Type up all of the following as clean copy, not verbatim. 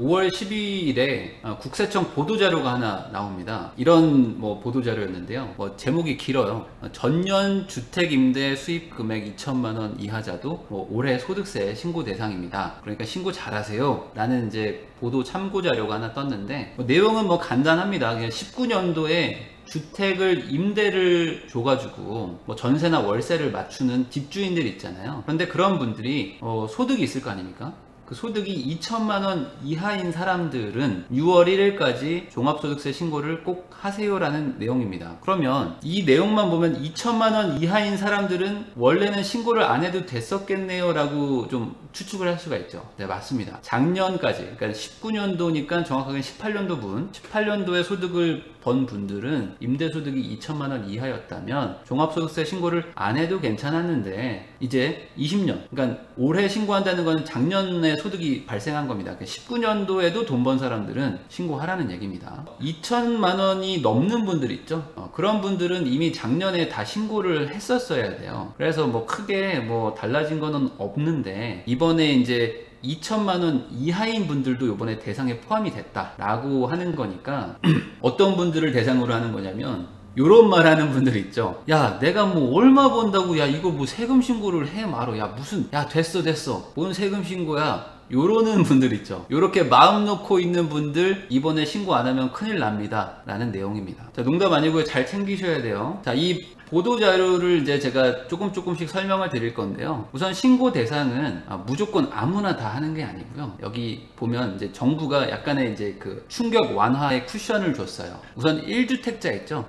5월 12일에 국세청 보도자료가 하나 나옵니다. 이런 보도자료였는데요. 제목이 길어요. 전년 주택임대 수입금액 2천만원 이하자도 올해 소득세 신고 대상입니다. 그러니까 신고 잘하세요 라는 이제 보도 참고자료가 하나 떴는데, 내용은 간단합니다. 그냥 19년도에 주택을 임대를 줘가지고 전세나 월세를 맞추는 집주인들 있잖아요. 그런데 그런 분들이 소득이 있을 거 아닙니까? 그 소득이 2천만원 이하인 사람들은 6월 1일까지 종합소득세 신고를 꼭 하세요라는 내용입니다. 그러면 이 내용만 보면 2천만원 이하인 사람들은 원래는 신고를 안 해도 됐었겠네요 라고 좀 추측을 할 수가 있죠. 네, 맞습니다. 작년까지, 그러니까 19년도니까 정확하게 18년도에 소득을 번 분들은 임대소득이 2천만원 이하였다면 종합소득세 신고를 안 해도 괜찮았는데, 이제 20년, 그러니까 올해 신고한다는 건 작년에 소득이 발생한 겁니다. 19년도에도 돈 번 사람들은 신고하라는 얘기입니다. 2천만원이 넘는 분들 있죠. 그런 분들은 이미 작년에 다 신고를 했었어야 돼요. 그래서 크게 달라진 거는 없는데, 이번에 이제 2천만원 이하인 분들도 이번에 대상에 포함이 됐다라고 하는 거니까 어떤 분들을 대상으로 하는 거냐면, 요런 말 하는 분들 있죠. 야, 내가 얼마 번다고, 야, 이거 세금 신고를 해 말어. 야, 야, 됐어. 뭔 세금 신고야. 요러는 분들 있죠. 요렇게 마음 놓고 있는 분들 이번에 신고 안 하면 큰일 납니다 라는 내용입니다. 자, 농담 아니고요. 잘 챙기셔야 돼요. 자, 이 보도자료를 이제 제가 조금씩 설명을 드릴 건데요. 우선 신고 대상은 무조건 아무나 다 하는 게 아니고요. 여기 보면 이제 정부가 약간의 이제 그 충격 완화의 쿠션을 줬어요. 우선 1주택자 있죠.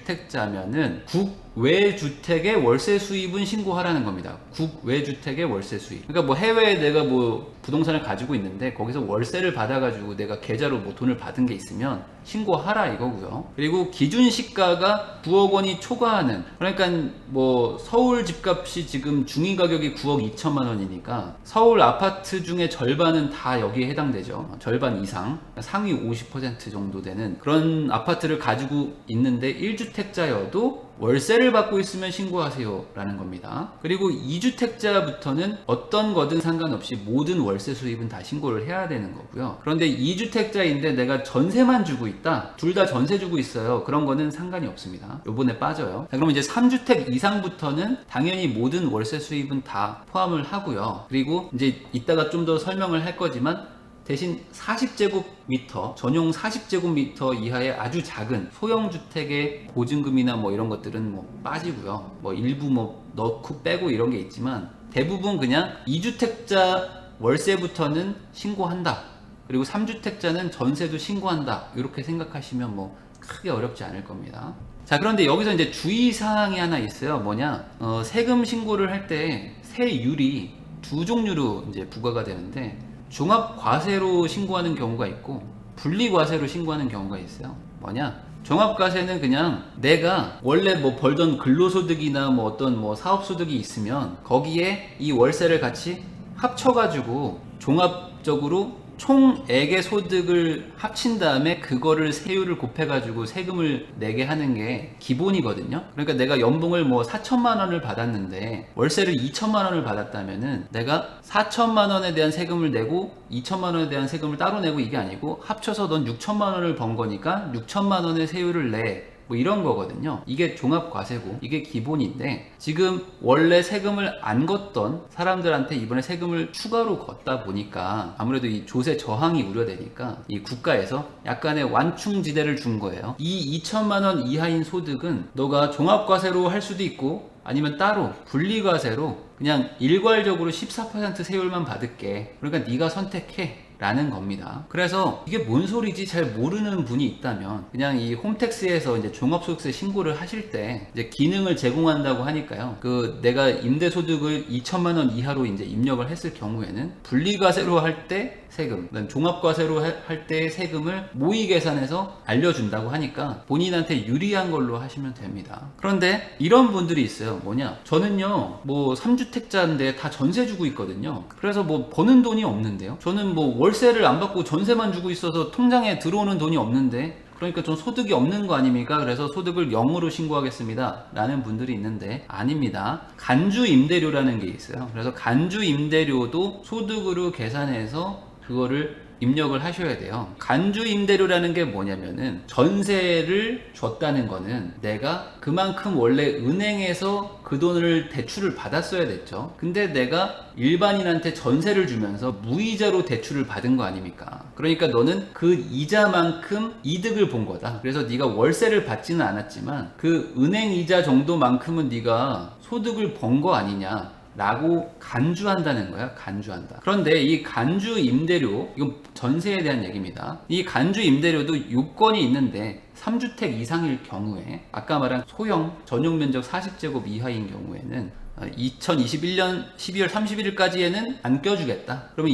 1주택자면은 국외주택의 월세 수입은 신고하라는 겁니다. 국외주택의 월세 수입. 그러니까 해외에 내가 부동산을 가지고 있는데 거기서 월세를 받아가지고 내가 계좌로 돈을 받은 게 있으면 신고하라 이거고요. 그리고 기준 시가가 9억 원이 초과하는, 그러니까 서울 집값이 지금 중위 가격이 9억 2천만 원이니까 서울 아파트 중에 절반은 다 여기에 해당되죠. 절반 이상, 상위 50% 정도 되는 그런 아파트를 가지고 있는데 1주택자여도 월세를 받고 있으면 신고하세요 라는 겁니다. 그리고 2주택자부터는 어떤 거든 상관없이 모든 월세 수입은 다 신고를 해야 되는 거고요. 그런데 2주택자인데 내가 전세만 주고 있다, 둘 다 전세 주고 있어요, 그런 거는 상관이 없습니다. 요번에 빠져요. 자, 그럼 이제 3주택 이상부터는 당연히 모든 월세 수입은 다 포함을 하고요. 그리고 이제 이따가 좀 더 설명을 할 거지만 대신 40제곱미터, 전용 40제곱미터 이하의 아주 작은 소형주택의 보증금이나 이런 것들은 빠지고요. 일부 넣고 빼고 이런 게 있지만 대부분 그냥 2주택자 월세부터는 신고한다. 그리고 3주택자는 전세도 신고한다. 이렇게 생각하시면 크게 어렵지 않을 겁니다. 자, 그런데 여기서 이제 주의사항이 하나 있어요. 뭐냐? 세금 신고를 할 때 세율이 두 종류로 이제 부과가 되는데, 종합과세로 신고하는 경우가 있고 분리과세로 신고하는 경우가 있어요. 뭐냐? 종합과세는 그냥 내가 원래 벌던 근로소득이나 어떤 사업소득이 있으면 거기에 이 월세를 같이 합쳐가지고 종합적으로 총액의 소득을 합친 다음에 그거를 세율을 곱해가지고 세금을 내게 하는 게 기본이거든요. 그러니까 내가 연봉을 4천만 원을 받았는데 월세를 2천만 원을 받았다면은 내가 4천만 원에 대한 세금을 내고 2천만 원에 대한 세금을 따로 내고 이게 아니고 합쳐서 넌 6천만 원을 번 거니까 6천만 원의 세율을 내. 이런 거거든요. 이게 종합과세고 이게 기본인데, 지금 원래 세금을 안 걷던 사람들한테 이번에 세금을 추가로 걷다 보니까 아무래도 이 조세 저항이 우려되니까 이 국가에서 약간의 완충지대를 준 거예요. 이 2천만 원 이하인 소득은 너가 종합과세로 할 수도 있고 아니면 따로 분리과세로 그냥 일괄적으로 14% 세율만 받을게. 그러니까 네가 선택해 라는 겁니다. 그래서 이게 뭔 소리지 잘 모르는 분이 있다면 그냥 이 홈택스에서 이제 종합소득세 신고를 하실 때 이제 기능을 제공한다고 하니까요. 내가 임대소득을 2천만 원 이하로 이제 입력을 했을 경우에는 분리과세로 할 때 세금, 종합과세로 할 때 세금을 모의 계산해서 알려준다고 하니까 본인한테 유리한 걸로 하시면 됩니다. 그런데 이런 분들이 있어요. 뭐냐? 저는요, 3주택자인데 다 전세 주고 있거든요. 그래서 버는 돈이 없는데요. 저는 월세를 안 받고 전세만 주고 있어서 통장에 들어오는 돈이 없는데, 그러니까 좀 소득이 없는 거 아닙니까? 그래서 소득을 0으로 신고하겠습니다 라는 분들이 있는데, 아닙니다. 간주 임대료라는 게 있어요. 그래서 간주 임대료도 소득으로 계산해서 그거를 입력을 하셔야 돼요. 간주 임대료라는 게 뭐냐면은 전세를 줬다는 거는 내가 그만큼 원래 은행에서 그 돈을 대출을 받았어야 됐죠. 근데 내가 일반인한테 전세를 주면서 무이자로 대출을 받은 거 아닙니까? 그러니까 너는 그 이자만큼 이득을 본 거다. 그래서 네가 월세를 받지는 않았지만 그 은행 이자 정도만큼은 네가 소득을 번 거 아니냐 라고 간주한다는 거야. 간주한다. 그런데 이 간주 임대료, 이건 전세에 대한 얘기입니다. 이 간주 임대료도 요건이 있는데 3주택 이상일 경우에, 아까 말한 소형 전용 면적 40제곱 이하인 경우에는 2021년 12월 31일까지에는 안 껴주겠다. 그러면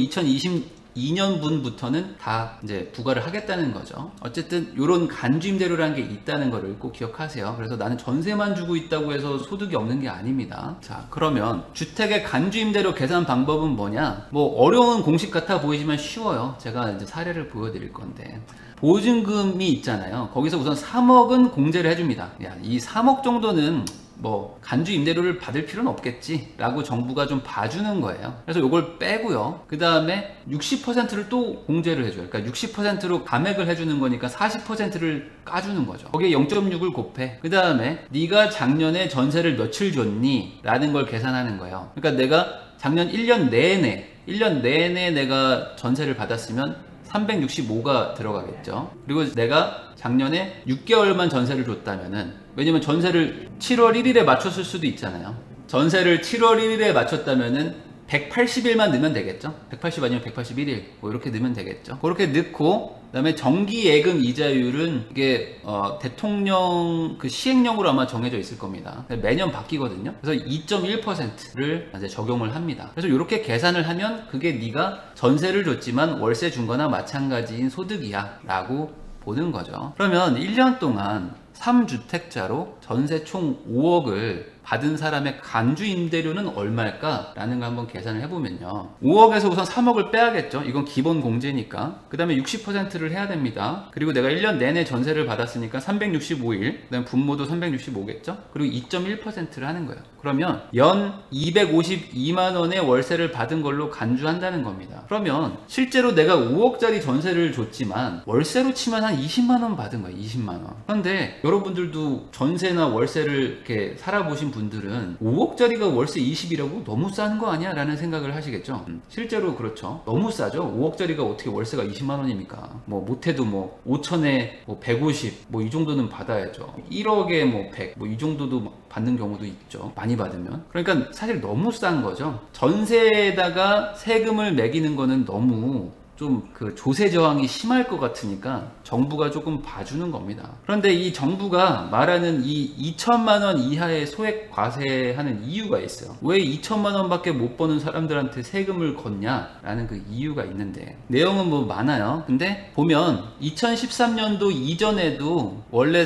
2022년분부터는 다 이제 부과를 하겠다는 거죠. 어쨌든 이런 간주임대료라는 게 있다는 거를 꼭 기억하세요. 그래서 나는 전세만 주고 있다고 해서 소득이 없는 게 아닙니다. 자, 그러면 주택의 간주임대료 계산 방법은 뭐냐? 뭐 어려운 공식 같아 보이지만 쉬워요. 제가 이제 사례를 보여드릴 건데, 보증금이 있잖아요. 거기서 우선 3억은 공제를 해줍니다. 야, 이 3억 정도는 뭐 간주 임대료를 받을 필요는 없겠지 라고 정부가 좀 봐주는 거예요. 그래서 이걸 빼고요, 그 다음에 60%를 또 공제를 해줘요. 그러니까 60%로 감액을 해주는 거니까 40%를 까주는 거죠. 거기에 0.6을 곱해. 그 다음에 네가 작년에 전세를 며칠 줬니? 라는 걸 계산하는 거예요. 그러니까 내가 작년 1년 내내 내가 전세를 받았으면 365가 들어가겠죠. 그리고 내가 작년에 6개월만 전세를 줬다면은, 왜냐면 전세를 7월 1일에 맞췄을 수도 있잖아요. 전세를 7월 1일에 맞췄다면은 180일만 넣으면 되겠죠. 180 아니면 181일 뭐 이렇게 넣으면 되겠죠. 그렇게 넣고, 그 다음에 정기예금 이자율은 이게 대통령 그 시행령으로 아마 정해져 있을 겁니다. 매년 바뀌거든요. 그래서 2.1%를 이제 적용을 합니다. 그래서 이렇게 계산을 하면 그게 네가 전세를 줬지만 월세 준 거나 마찬가지인 소득이야 라고 보는 거죠. 그러면 1년 동안 3주택자로 전세 총 5억을 받은 사람의 간주 임대료는 얼마일까? 라는 거 한번 계산을 해보면요, 5억에서 우선 3억을 빼야겠죠. 이건 기본 공제니까. 그 다음에 60%를 해야 됩니다. 그리고 내가 1년 내내 전세를 받았으니까 365일, 그 다음에 분모도 365겠죠. 그리고 2.1%를 하는 거예요. 그러면 연 252만원의 월세를 받은 걸로 간주한다는 겁니다. 그러면 실제로 내가 5억짜리 전세를 줬지만 월세로 치면 한 20만원 받은 거예요. 20만원. 그런데 여러분들도 전세나 월세를 이렇게 살아보신 분들은 5억짜리가 월세 20이라고 너무 싼 거 아니야? 라는 생각을 하시겠죠. 실제로 그렇죠. 너무 싸죠. 5억짜리가 어떻게 월세가 20만원입니까? 뭐 못해도 뭐 5천에 뭐 150 뭐 이 정도는 받아야죠. 1억에 뭐 100 뭐 이 정도도 받는 경우도 있죠. 많이 받으면. 그러니까 사실 너무 싼 거죠. 전세에다가 세금을 매기는 거는 너무 좀 그 조세 저항이 심할 것 같으니까 정부가 조금 봐주는 겁니다. 그런데 이 정부가 말하는 이 2천만 원 이하의 소액 과세하는 이유가 있어요. 왜 2천만 원밖에 못 버는 사람들한테 세금을 걷냐 라는 그 이유가 있는데, 내용은 뭐 많아요. 근데 보면 2013년도 이전에도 원래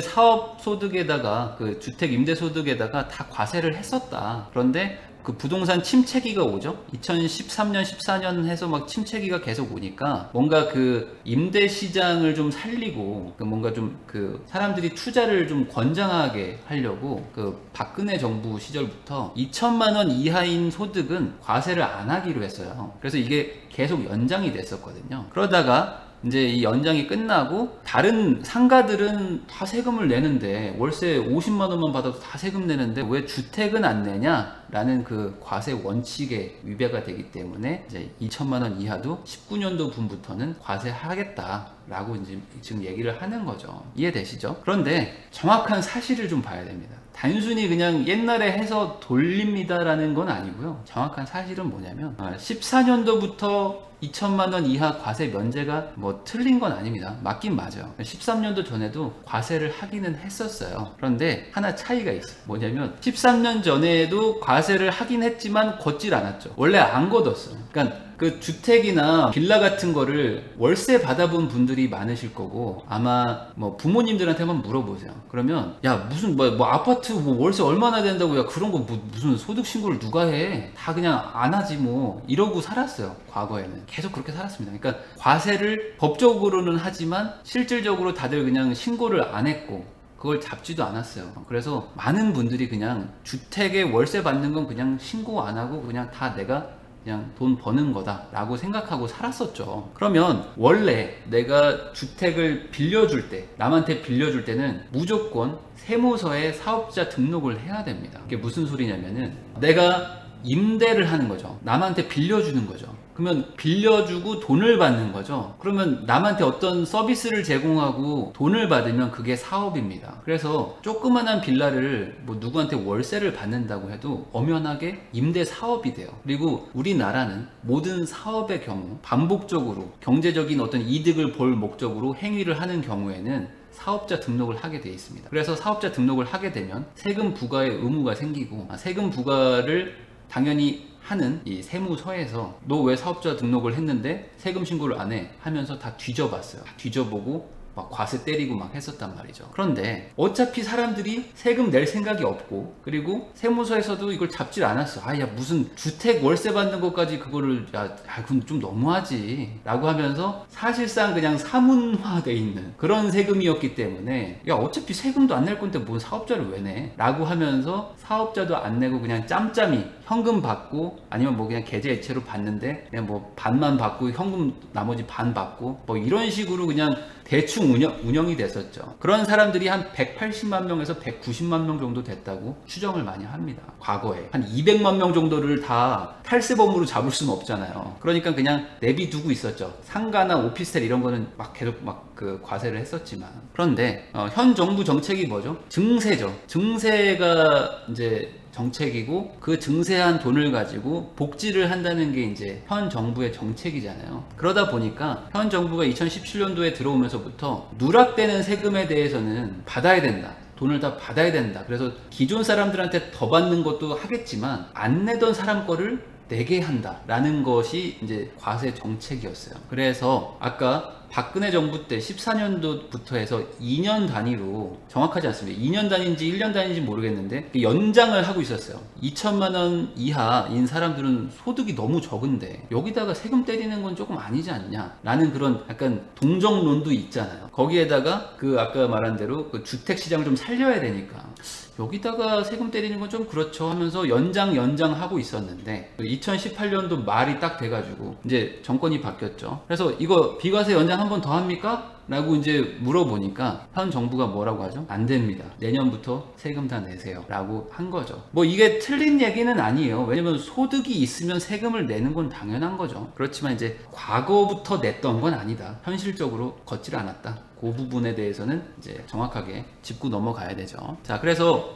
사업소득에다가 그 주택 임대소득에다가 다 과세를 했었다. 그런데 그 부동산 침체기가 오죠. 2013년 14년 해서 막 침체기가 계속 오니까 뭔가 그 임대 시장을 좀 살리고 그 뭔가 좀 그 사람들이 투자를 좀 권장하게 하려고 그 박근혜 정부 시절부터 2천만 원 이하인 소득은 과세를 안 하기로 했어요. 그래서 이게 계속 연장이 됐었거든요. 그러다가 이제 이 연장이 끝나고 다른 상가들은 다 세금을 내는데, 월세 50만 원만 받아도 다 세금 내는데 왜 주택은 안 내냐? 라는 그 과세 원칙에 위배가 되기 때문에 이제 2천만 원 이하도 19년도 분부터는 과세하겠다 라고 이제 지금 얘기를 하는 거죠. 이해되시죠? 그런데 정확한 사실을 좀 봐야 됩니다. 단순히 그냥 옛날에 해서 돌립니다 라는 건 아니고요. 정확한 사실은 뭐냐면 14년도부터 2천만 원 이하 과세 면제가 뭐 틀린 건 아닙니다. 맞긴 맞아요. 13년도 전에도 과세를 하기는 했었어요. 그런데 하나 차이가 있어요. 뭐냐면 13년 전에도 과세를 하긴 했지만 걷질 않았죠. 원래 안 걷었어요. 그러니까 그 주택이나 빌라 같은 거를 월세 받아본 분들이 많으실 거고, 아마 뭐 부모님들한테 한번 물어보세요. 그러면 야 무슨 뭐 아파트 뭐 월세 얼마나 된다고, 야 그런 거 무슨 소득 신고를 누가 해? 다 그냥 안 하지 뭐, 이러고 살았어요. 과거에는 계속 그렇게 살았습니다. 그러니까 과세를 법적으로는 하지만 실질적으로 다들 그냥 신고를 안 했고 그걸 잡지도 않았어요. 그래서 많은 분들이 그냥 주택에 월세 받는 건 그냥 신고 안 하고 그냥 다 내가 그냥 돈 버는 거다 라고 생각하고 살았었죠. 그러면 원래 내가 주택을 빌려줄 때, 남한테 빌려줄 때는 무조건 세무서에 사업자 등록을 해야 됩니다. 이게 무슨 소리냐면은 내가 임대를 하는 거죠. 남한테 빌려주는 거죠. 그러면 빌려주고 돈을 받는 거죠. 그러면 남한테 어떤 서비스를 제공하고 돈을 받으면 그게 사업입니다. 그래서 조그만한 빌라를 뭐 누구한테 월세를 받는다고 해도 엄연하게 임대 사업이 돼요. 그리고 우리나라는 모든 사업의 경우 반복적으로 경제적인 어떤 이득을 볼 목적으로 행위를 하는 경우에는 사업자 등록을 하게 되어 있습니다. 그래서 사업자 등록을 하게 되면 세금 부과의 의무가 생기고, 세금 부과를 당연히 하는 이 세무서에서 너 왜 사업자 등록을 했는데 세금 신고를 안 해? 하면서 다 뒤져봤어요. 다 뒤져보고 막 과세 때리고 막 했었단 말이죠. 그런데 어차피 사람들이 세금 낼 생각이 없고, 그리고 세무서에서도 이걸 잡질 않았어. 야 무슨 주택 월세 받는 것까지 그거를 그건 좀 너무하지 라고 하면서 사실상 그냥 사문화돼 있는 그런 세금이었기 때문에 어차피 세금도 안 낼 건데 뭔 사업자를 왜 내? 라고 하면서 사업자도 안 내고 그냥 짬짬이 현금 받고, 아니면 뭐 그냥 계좌이체로 받는데 그냥 뭐 반만 받고 현금 나머지 반 받고 뭐 이런 식으로 그냥 대충 운영이 됐었죠. 그런 사람들이 한 180만 명에서 190만 명 정도 됐다고 추정을 많이 합니다. 과거에 한 200만 명 정도를 다 탈세범으로 잡을 수는 없잖아요. 그러니까 그냥 내비두고 있었죠. 상가나 오피스텔 이런 거는 막 계속 그 과세를 했었지만. 그런데 현 정부 정책이 뭐죠? 증세죠. 증세가 이제 정책이고, 그 증세한 돈을 가지고 복지를 한다는 게 이제 현 정부의 정책이잖아요. 그러다 보니까 현 정부가 2017년도에 들어오면서부터 누락되는 세금에 대해서는 받아야 된다, 돈을 다 받아야 된다. 그래서 기존 사람들한테 더 받는 것도 하겠지만 안 내던 사람 거를 내게 한다 라는 것이 이제 과세 정책이었어요. 그래서 아까 박근혜 정부 때 14년도부터 해서 2년 단위로, 정확하지 않습니다. 2년 단위인지 1년 단위인지 모르겠는데 연장을 하고 있었어요. 2천만 원 이하인 사람들은 소득이 너무 적은데 여기다가 세금 때리는 건 조금 아니지 않냐 라는 그런 약간 동정론도 있잖아요. 거기에다가 그 아까 말한 대로 그 주택 시장을 좀 살려야 되니까 여기다가 세금 때리는 건 좀 그렇죠 하면서 연장하고 있었는데, 2018년도 말이 딱 돼가지고 이제 정권이 바뀌었죠. 그래서 이거 비과세 연장 한 번 더 합니까? 라고 이제 물어보니까 현 정부가 뭐라고 하죠? 안 됩니다. 내년부터 세금 다 내세요 라고 한 거죠. 뭐 이게 틀린 얘기는 아니에요. 왜냐면 소득이 있으면 세금을 내는 건 당연한 거죠. 그렇지만 이제 과거부터 냈던 건 아니다. 현실적으로 걷질 않았다. 그 부분에 대해서는 이제 정확하게 짚고 넘어가야 되죠. 자, 그래서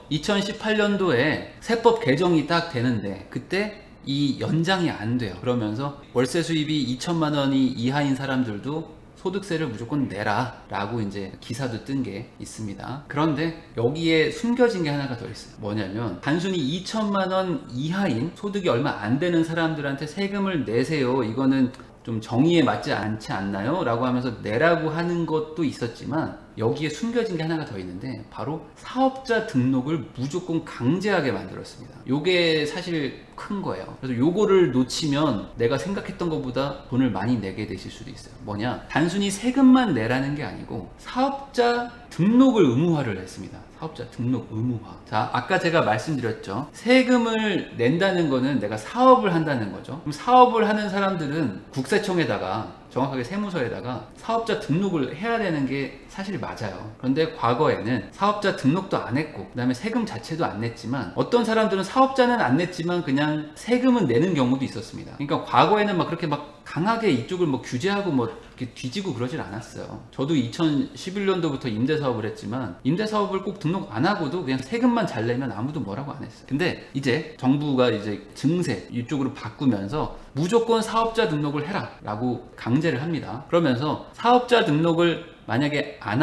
2018년도에 세법 개정이 딱 되는데 그때 이 연장이 안 돼요. 그러면서 월세 수입이 2천만 원이 이하인 사람들도 소득세를 무조건 내라 라고 이제 기사도 뜬 게 있습니다. 그런데 여기에 숨겨진 게 하나가 더 있어요. 뭐냐면 단순히 2천만 원 이하인 소득이 얼마 안 되는 사람들한테 세금을 내세요, 이거는 좀 정의에 맞지 않지 않나요? 라고 하면서 내라고 하는 것도 있었지만 여기에 숨겨진 게 하나가 더 있는데 바로 사업자 등록을 무조건 강제하게 만들었습니다. 요게 사실 큰 거예요. 그래서 요거를 놓치면 내가 생각했던 것보다 돈을 많이 내게 되실 수도 있어요. 뭐냐? 단순히 세금만 내라는 게 아니고 사업자 등록을 의무화를 했습니다. 사업자 등록 의무화. 자, 아까 제가 말씀드렸죠. 세금을 낸다는 거는 내가 사업을 한다는 거죠. 그럼 사업을 하는 사람들은 국세청에다가, 정확하게 세무서에다가 사업자 등록을 해야 되는 게 사실 맞아요. 그런데 과거에는 사업자 등록도 안 했고 그 다음에 세금 자체도 안 냈지만, 어떤 사람들은 사업자는 안 냈지만 그냥 세금은 내는 경우도 있었습니다. 그러니까 과거에는 막 그렇게 막 강하게 이쪽을 뭐 규제하고 뭐 이렇게 뒤지고 그러질 않았어요. 저도 2011년도부터 임대사업을 했지만 임대사업을 꼭 등록 안 하고도 그냥 세금만 잘 내면 아무도 뭐라고 안 했어요. 근데 이제 정부가 이제 증세 이쪽으로 바꾸면서 무조건 사업자 등록을 해라 라고 강제를 합니다. 그러면서 사업자 등록을 만약에 안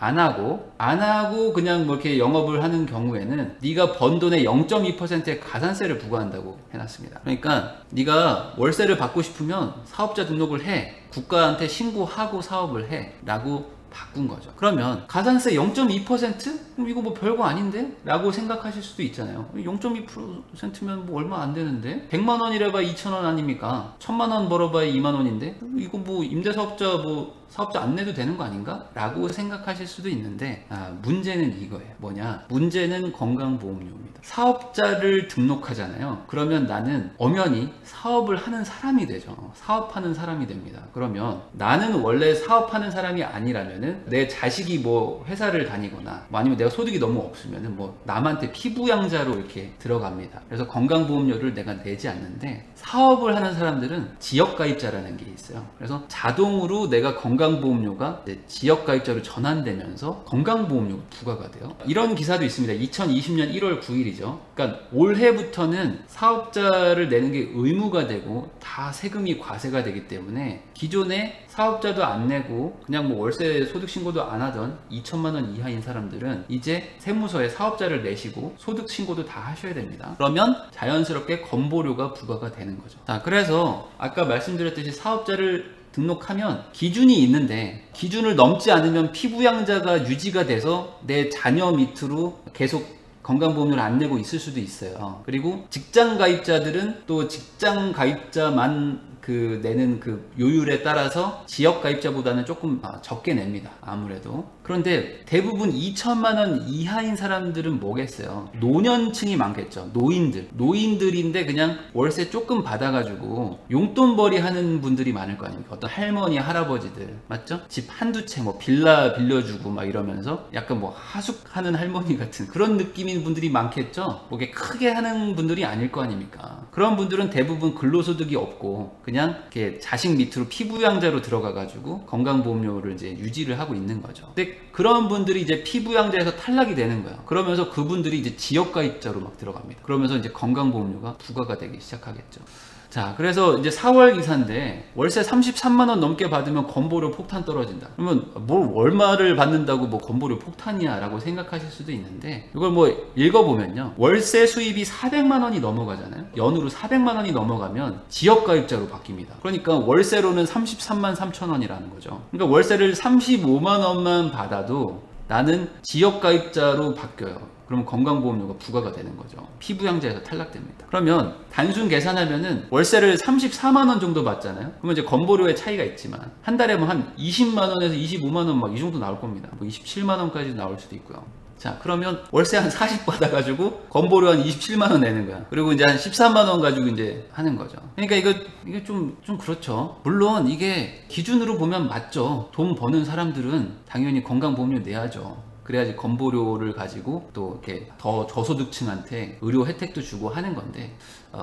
하고 그냥 뭐 이렇게 영업을 하는 경우에는 네가 번 돈의 0.2%의 가산세를 부과한다고 해놨습니다. 그러니까 네가 월세를 받고 싶으면 사업자 등록을 해, 국가한테 신고하고 사업을 해 라고 바꾼 거죠. 그러면 가산세 0.2%? 이거 뭐 별거 아닌데? 라고 생각하실 수도 있잖아요. 0.2%면 뭐 얼마 안 되는데? 100만 원이라 봐야 2,000원 아닙니까? 1,000만 원 벌어봐야 2만 원인데? 이거 뭐 임대사업자 뭐 사업자 안 내도 되는 거 아닌가? 라고 생각하실 수도 있는데 문제는 이거예요. 뭐냐? 문제는 건강보험료입니다. 사업자를 등록하잖아요. 그러면 나는 엄연히 사업을 하는 사람이 되죠. 사업하는 사람이 됩니다. 그러면 나는 원래 사업하는 사람이 아니라면은 내 자식이 뭐 회사를 다니거나 뭐 아니면 내가 소득이 너무 없으면은 뭐 남한테 피부양자로 이렇게 들어갑니다. 그래서 건강보험료를 내가 내지 않는데, 사업을 하는 사람들은 지역가입자라는 게 있어요. 그래서 자동으로 내가 건강보험료가 지역가입자로 전환되면서 건강보험료가 부과가 돼요. 이런 기사도 있습니다. 2020년 1월 9일이죠. 그러니까 올해부터는 사업자를 내는 게 의무가 되고 다 세금이 과세가 되기 때문에 기존에 사업자도 안 내고 그냥 뭐 월세 소득 신고도 안 하던 2천만 원 이하인 사람들은 이제 세무서에 사업자를 내시고 소득 신고도 다 하셔야 됩니다. 그러면 자연스럽게 건보료가 부과가 되는 거죠. 자, 그래서 아까 말씀드렸듯이 사업자를 등록하면 기준이 있는데, 기준을 넘지 않으면 피부양자가 유지가 돼서 내 자녀 밑으로 계속 건강보험료를 안 내고 있을 수도 있어요. 그리고 직장 가입자들은 또 직장 가입자만 내는 그 요율에 따라서 지역 가입자보다는 조금 적게 냅니다. 아무래도. 그런데 대부분 2천만 원 이하인 사람들은 뭐겠어요? 노년층이 많겠죠. 노인들인데 그냥 월세 조금 받아가지고 용돈벌이 하는 분들이 많을 거 아닙니까? 어떤 할머니, 할아버지들, 맞죠? 집 한두 채 뭐 빌라 빌려주고 막 이러면서 약간 뭐 하숙하는 할머니 같은 그런 느낌인 분들이 많겠죠. 뭐 크게 하는 분들이 아닐 거 아닙니까? 그런 분들은 대부분 근로소득이 없고 그냥 이렇게 자식 밑으로 피부양자로 들어가가지고 건강보험료를 이제 유지를 하고 있는 거죠. 근데 그런 분들이 이제 피부양자에서 탈락이 되는 거예요. 그러면서 그분들이 이제 지역가입자로 막 들어갑니다. 그러면서 이제 건강보험료가 부과가 되기 시작하겠죠. 자, 그래서 이제 4월 기사인데 월세 33만 원 넘게 받으면 건보료 폭탄 떨어진다. 그러면 뭘 얼마를 받는다고 뭐 건보료 폭탄이야 라고 생각하실 수도 있는데, 이걸 뭐 읽어보면요, 월세 수입이 400만 원이 넘어가잖아요. 연으로 400만 원이 넘어가면 지역가입자로 바뀝니다. 그러니까 월세로는 33만 3천 원이라는 거죠. 그러니까 월세를 35만 원만 받아도 나는 지역가입자로 바뀌어요. 그러면 건강보험료가 부과가 되는 거죠. 피부양자에서 탈락됩니다. 그러면 단순 계산하면은 월세를 34만 원 정도 받잖아요. 그러면 이제 건보료의 차이가 있지만 한 달에 뭐 한 20만 원에서 25만 원 막 이 정도 나올 겁니다. 뭐 27만 원까지 나올 수도 있고요. 자, 그러면 월세 한 40 받아가지고 건보료 한 27만 원 내는 거야. 그리고 이제 한 13만 원 가지고 이제 하는 거죠. 그러니까 이게 좀 그렇죠. 물론 이게 기준으로 보면 맞죠. 돈 버는 사람들은 당연히 건강보험료 내야죠. 그래야지 건보료를 가지고 또 이렇게 더 저소득층한테 의료 혜택도 주고 하는 건데,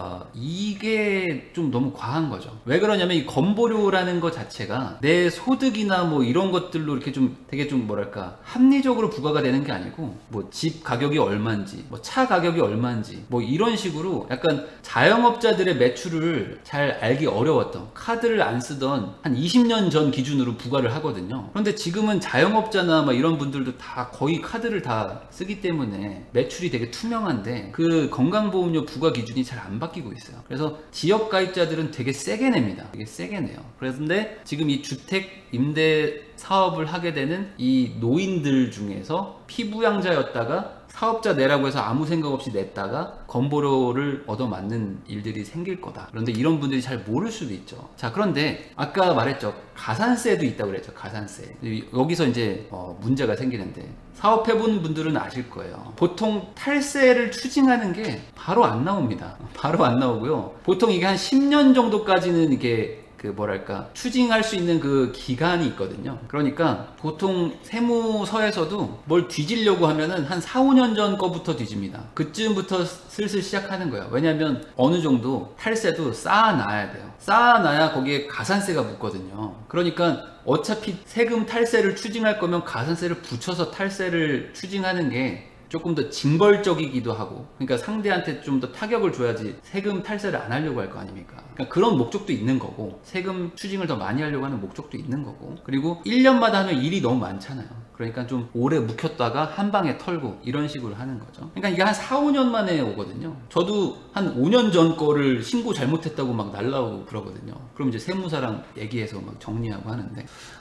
이게 좀 너무 과한 거죠. 왜 그러냐면 이 건보료라는 것 자체가 내 소득이나 뭐 이런 것들로 이렇게 좀 되게 좀 뭐랄까 합리적으로 부과가 되는 게 아니고, 뭐 집 가격이 얼마인지, 뭐 차 가격이 얼마인지, 뭐 이런 식으로 약간 자영업자들의 매출을 잘 알기 어려웠던, 카드를 안 쓰던 한 20년 전 기준으로 부과를 하거든요. 그런데 지금은 자영업자나 막 이런 분들도 다 거의 카드를 다 쓰기 때문에 매출이 되게 투명한데 그 건강보험료 부과 기준이 잘 안 바뀌고 있어요. 그래서 지역 가입자들은 되게 세게 냅니다. 되게 세게 내요. 그런데 지금 이 주택 임대 사업을 하게 되는 이 노인들 중에서 피부양자였다가 사업자 내라고 해서 아무 생각 없이 냈다가 건보료를 얻어맞는 일들이 생길 거다. 그런데 이런 분들이 잘 모를 수도 있죠. 자, 그런데 아까 말했죠. 가산세도 있다고 그랬죠. 가산세. 여기서 이제 문제가 생기는데, 사업해본 분들은 아실 거예요. 보통 탈세를 추징하는 게 바로 안 나옵니다. 바로 안 나오고요. 보통 이게 한 10년 정도까지는 이게 추징할 수 있는 그 기간이 있거든요. 그러니까 보통 세무서에서도 뭘 뒤지려고 하면은 한 4, 5년 전 거부터 뒤집니다. 그쯤부터 슬슬 시작하는 거예요. 왜냐면 어느 정도 탈세도 쌓아놔야 돼요. 쌓아놔야 거기에 가산세가 붙거든요. 그러니까 어차피 세금 탈세를 추징할 거면 가산세를 붙여서 탈세를 추징하는 게 조금 더 징벌적이기도 하고, 그러니까 상대한테 좀 더 타격을 줘야지 세금 탈세를 안 하려고 할 거 아닙니까? 그러니까 그런 목적도 있는 거고, 세금 추징을 더 많이 하려고 하는 목적도 있는 거고, 그리고 1년마다 하면 일이 너무 많잖아요. 그러니까 좀 오래 묵혔다가 한 방에 털고 이런 식으로 하는 거죠. 그러니까 이게 한 4, 5년 만에 오거든요. 저도 한 5년 전 거를 신고 잘못했다고 막 날라오고 그러거든요. 그럼 이제 세무사랑 얘기해서 막 정리하고 하는데,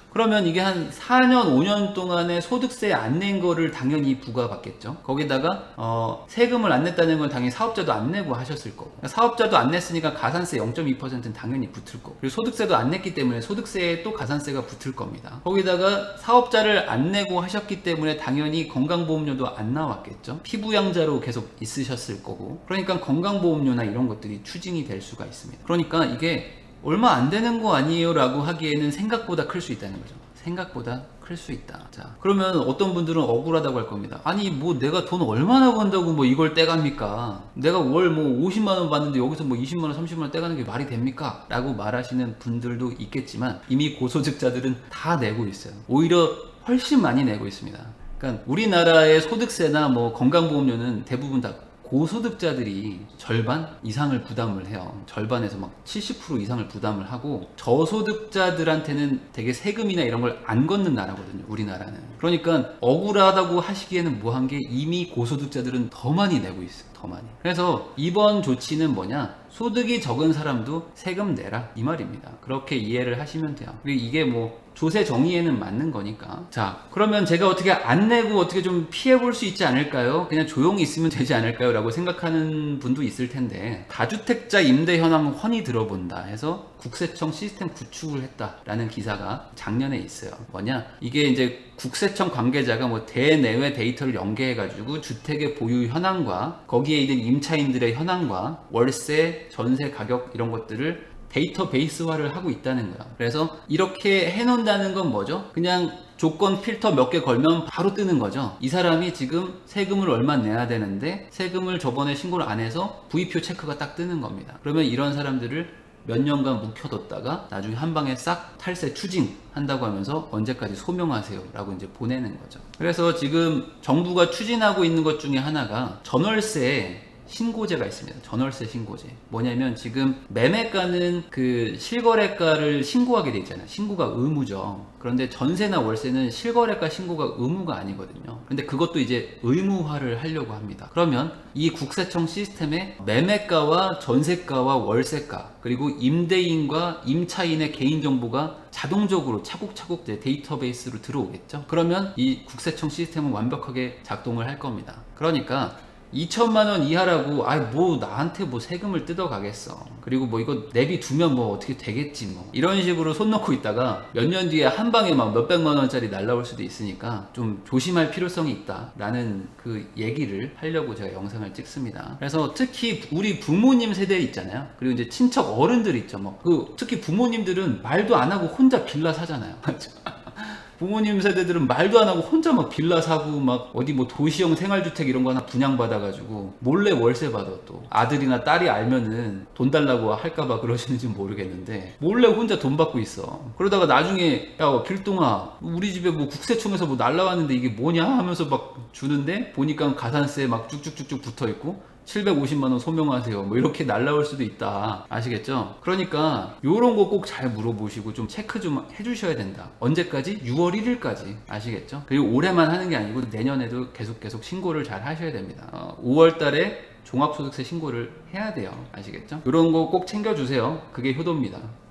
그러면 이게 한 4년 5년 동안에 소득세 안 낸 거를 당연히 부과받겠죠. 거기다가 세금을 안 냈다는 건 당연히 사업자도 안 내고 하셨을 거고, 사업자도 안 냈으니까 가산세 0.2%는 당연히 붙을 거고, 그리고 소득세도 안 냈기 때문에 소득세에 또 가산세가 붙을 겁니다. 거기다가 사업자를 안 내고 하셨기 때문에 당연히 건강보험료도 안 나왔겠죠. 피부양자로 계속 있으셨을 거고, 그러니까 건강보험료나 이런 것들이 추징이 될 수가 있습니다. 그러니까 이게 얼마 안 되는 거 아니에요 라고 하기에는 생각보다 클 수 있다는 거죠. 생각보다 클 수 있다. 자, 그러면 어떤 분들은 억울하다고 할 겁니다. 아니 뭐 내가 돈 얼마나 번다고 뭐 이걸 떼갑니까? 내가 월 뭐 50만원 받는데 여기서 뭐 20만원 30만원 떼가는 게 말이 됩니까? 라고 말하시는 분들도 있겠지만, 이미 고소득자들은 다 내고 있어요. 오히려 훨씬 많이 내고 있습니다. 그러니까 우리나라의 소득세나 뭐 건강보험료는 대부분 다 고소득자들이 절반 이상을 부담을 해요. 절반에서 막 70% 이상을 부담을 하고, 저소득자들한테는 되게 세금이나 이런 걸 안 걷는 나라거든요, 우리나라는. 그러니까 억울하다고 하시기에는 뭐한 게, 이미 고소득자들은 더 많이 내고 있어요. 더 많이. 그래서 이번 조치는 뭐냐, 소득이 적은 사람도 세금 내라, 이 말입니다. 그렇게 이해를 하시면 돼요. 그리고 이게 뭐 조세 정의에는 맞는 거니까. 자, 그러면 제가 어떻게 안 내고 어떻게 좀 피해 볼 수 있지 않을까요? 그냥 조용히 있으면 되지 않을까요? 라고 생각하는 분도 있을 텐데, 다주택자 임대 현황 훤히 들어본다 해서 국세청 시스템 구축을 했다라는 기사가 작년에 있어요. 뭐냐, 이게 이제 국세청 관계자가 뭐 대내외 데이터를 연계해가지고 주택의 보유 현황과 거기에 있는 임차인들의 현황과 월세, 전세 가격 이런 것들을 데이터베이스화를 하고 있다는 거야. 그래서 이렇게 해놓는다는 건 뭐죠? 그냥 조건 필터 몇 개 걸면 바로 뜨는 거죠. 이 사람이 지금 세금을 얼마 내야 되는데 세금을 저번에 신고를 안 해서 부입표 체크가 딱 뜨는 겁니다. 그러면 이런 사람들을 몇 년간 묵혀뒀다가 나중에 한 방에 싹 탈세 추징한다고 하면서 언제까지 소명하세요 라고 이제 보내는 거죠. 그래서 지금 정부가 추진하고 있는 것 중에 하나가 전월세 신고제가 있습니다. 전월세 신고제. 뭐냐면 지금 매매가는 그 실거래가를 신고하게 돼 있잖아요. 신고가 의무죠. 그런데 전세나 월세는 실거래가 신고가 의무가 아니거든요. 근데 그것도 이제 의무화를 하려고 합니다. 그러면 이 국세청 시스템에 매매가와 전세가와 월세가, 그리고 임대인과 임차인의 개인정보가 자동적으로 차곡차곡 데이터베이스로 들어오겠죠. 그러면 이 국세청 시스템은 완벽하게 작동을 할 겁니다. 그러니까 2천만원 이하라고 뭐 나한테 뭐 세금을 뜯어가겠어, 그리고 뭐 이거 내비 두면 뭐 어떻게 되겠지, 뭐 이런 식으로 손 놓고 있다가 몇 년 뒤에 한 방에 막 몇백만원짜리 날라올 수도 있으니까 좀 조심할 필요성이 있다 라는 그 얘기를 하려고 제가 영상을 찍습니다. 그래서 특히 우리 부모님 세대 있잖아요. 그리고 이제 친척 어른들 있죠. 뭐 특히 부모님들은 말도 안 하고 혼자 빌라 사잖아요. 부모님 세대들은 말도 안 하고 혼자 막 빌라 사고 막 어디 뭐 도시형 생활주택 이런 거 하나 분양받아가지고 몰래 월세 받아. 또 아들이나 딸이 알면은 돈 달라고 할까봐 그러시는지 모르겠는데 몰래 혼자 돈 받고 있어. 그러다가 나중에 야 길동아 우리 집에 뭐 국세청에서 뭐 날라왔는데 이게 뭐냐 하면서 막 주는데 보니까 가산세 막 쭉쭉쭉쭉 붙어있고 750만원 소명하세요 뭐 이렇게 날라올 수도 있다. 아시겠죠? 그러니까 요런 거 꼭 잘 물어보시고 좀 체크 좀 해주셔야 된다. 언제까지? 6월 1일까지. 아시겠죠? 그리고 올해만 하는 게 아니고 내년에도 계속 신고를 잘 하셔야 됩니다. 5월 달에 종합소득세 신고를 해야 돼요. 아시겠죠? 요런 거 꼭 챙겨주세요. 그게 효도입니다.